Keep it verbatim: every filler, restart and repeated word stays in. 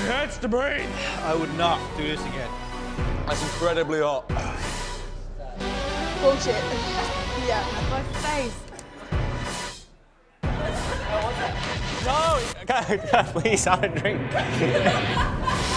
hurts to breathe. I would not do this again. That's incredibly hot. Bullshit. Yeah. My face. No! Please have a drink.